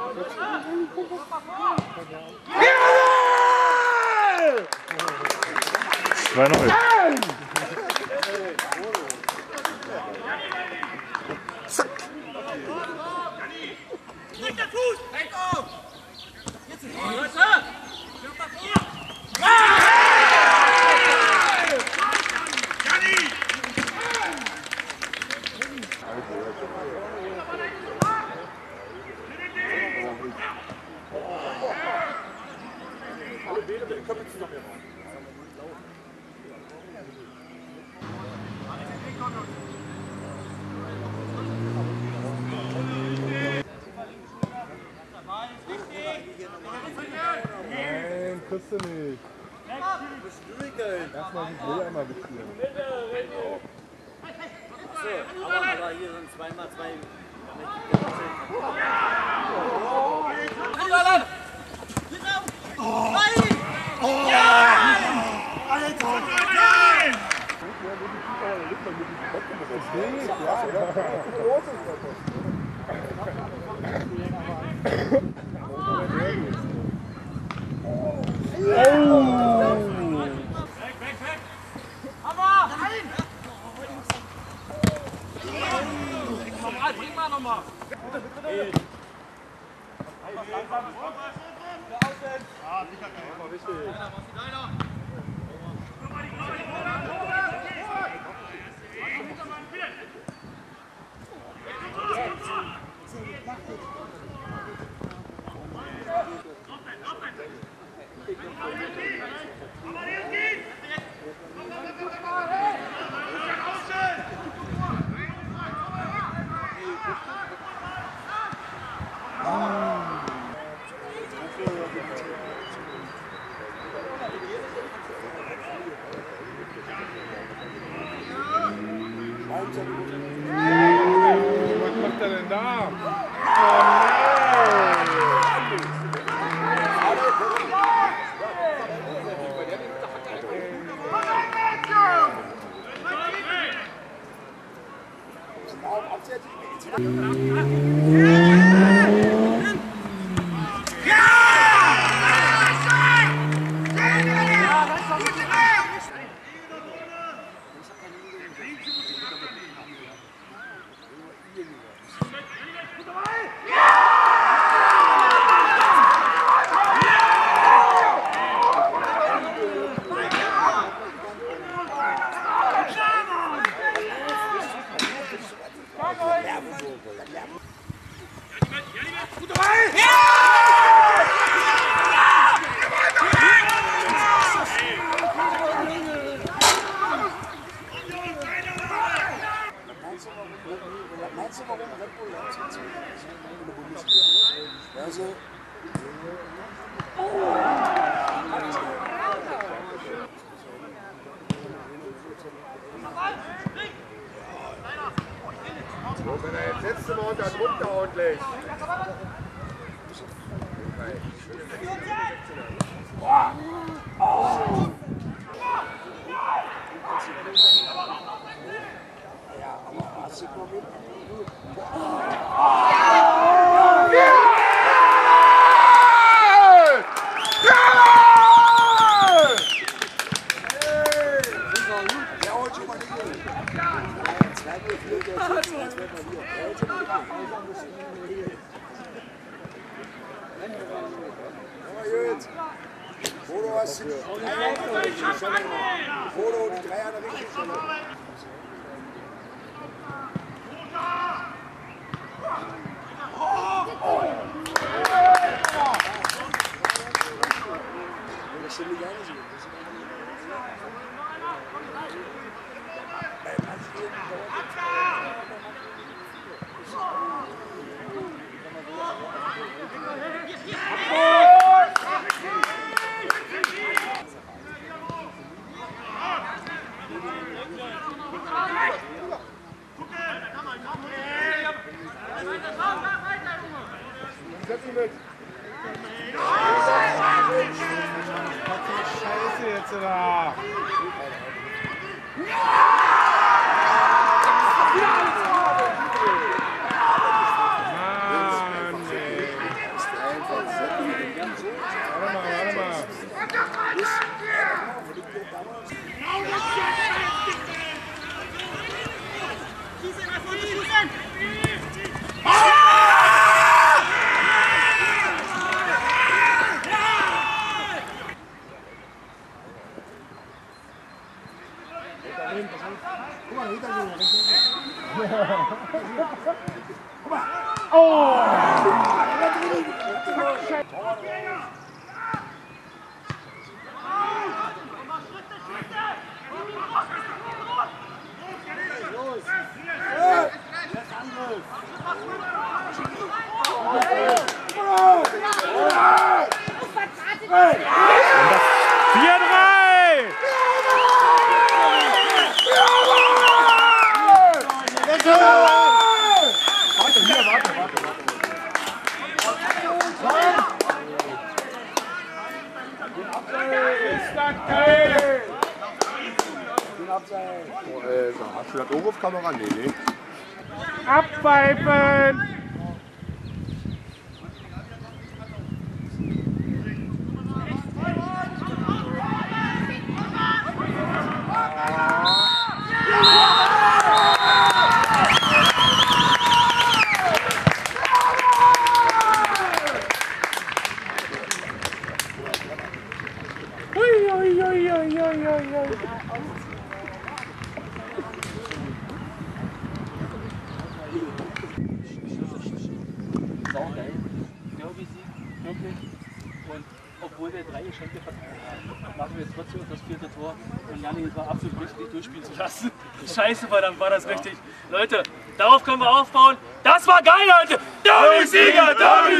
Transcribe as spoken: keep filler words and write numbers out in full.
zwei null. Nein, kriegst du nicht. Erstmal die Brille einmal bespielen. So, aber, aber hier sind zweimal zwei. Bring mal nochmal. Bitte, bitte, bitte. Ah, sicher, war wichtig. Was macht er denn da? Meinst du, warum Red Bull Leipzig in der Bundesliga? Also, So, wenn er jetzt setzt, mal unter Druck da ordentlich. ja, aber hast du Problem? Foto hast du die Foto die drei an der richtigen Stelle. Das sind die gar nicht. Setz ihn mit. Scheiße jetzt da. Mann, ey. Hast du das auch auf Kamera? Nee, nee. Abpfeifen! Ui, ui, ui, ui, ui, ui. Saugeil. Derby-Sieg, wirklich. Und obwohl wir drei Geschenke verteilt haben, machen wir jetzt trotzdem das vierte Tor. Und Janni, es war absolut richtig, nicht durchspielen zu lassen. Scheiße, verdammt, war das richtig. Leute, darauf können wir aufbauen. Das war geil, Leute! Derby-Sieger, Derby-Sieger!